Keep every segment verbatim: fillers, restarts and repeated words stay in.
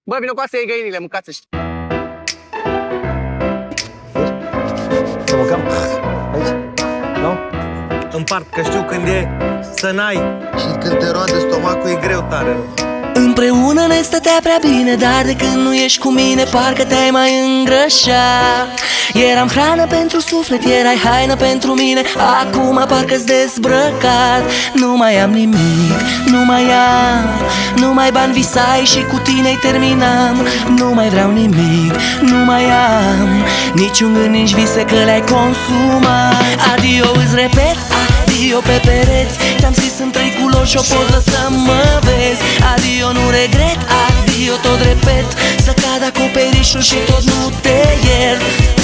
Bă, vino cu astea, iei găinile, mâncați-și. Să mâncăm aici? Nu? Împart, că știu când e să n-ai. Și când te roade stomacul e greu tare. Împreună ne stătea prea bine, dar de când nu ești cu mine, parcă te-ai mai îngrășat. Eram hrană pentru suflet, erai haină pentru mine, acum parcă-s dezbrăcat. Nu mai am nimic, nu mai am, nu mai bani visai și cu tine-i terminam. Nu mai vreau nimic, nu mai am niciun gând, nici vise că le-ai consumat. Adio, îți repet, adio pe pereți, ți-am scris în trei culori și o poză să mă vezi. Adio, nu regret, adio, tot repet, să cad acoperișul și tot nu te iert.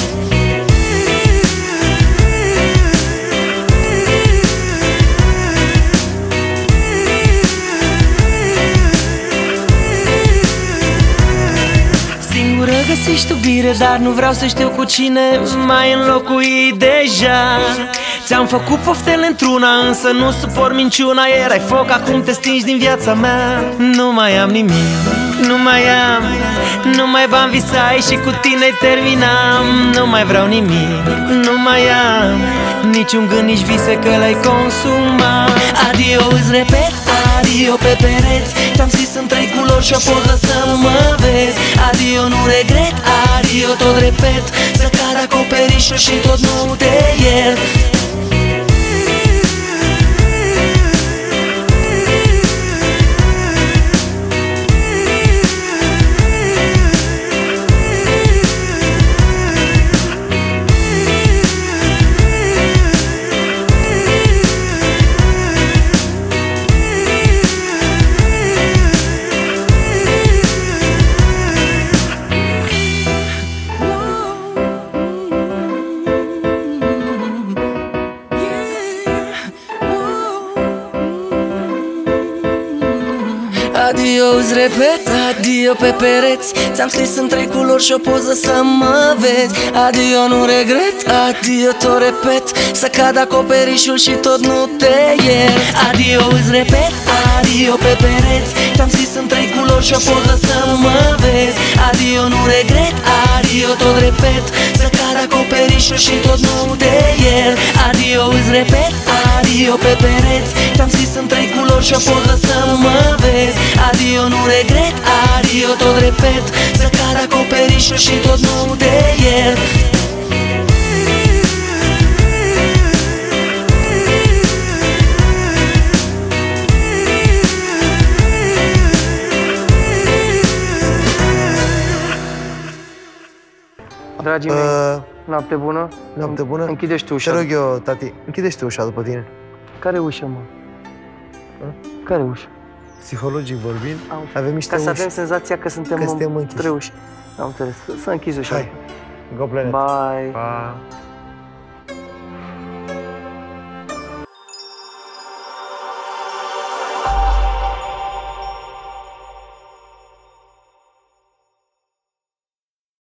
Singură găsești iubire, dar nu vreau să știu cu cine mai înlocui deja. Ți-am făcut poftele într-una, însă nu suport minciuna. Erai foc, acum te stingi din viața mea. Nu mai am nimic, nu mai am, nu mai bani visai și cu tine terminam. Nu mai vreau nimic, nu mai am niciun gând, nici vise că le-ai consumat. Adio, îți repet, adio pe pereți, ți-am scris în trei culori și o poză să mă vezi. Adio, nu regret, adio, tot repet, să cad acoperișul și tot nu te iert. Adio, îți repet, adio pe pereți, ți-am scris în trei culori și o poză să mă vezi. Adio, nu regret, adio, tot repet, să cad acoperișul și tot nu te iert. Adio, îți repet, adio pe pereți, ți-am scris în trei culori și o poză să mă vezi. Adio, nu regret, adio, tot repet, să cad acoperișul și tot nu te iert. Adio, îți repet, adio pe pereți, ți-am scris în trei culori și o poză să mă vezi. Adio, nu regret, adio, tot repet, să cad acoperișul și tot nu te iert. Dragii mei, Uh, noapte bună. noapte bună. Închide-și tu ușa. Te rog eu, tati, închide-și tu ușa după tine. Care ușă, mă? Care ușă? Psihologic vorbind, avem niște Ca să uși. avem senzația că suntem Că suntem în închiși. trei uși. Am înțeles. Să închizi ușa. Hai, go planet. Bye. Pa.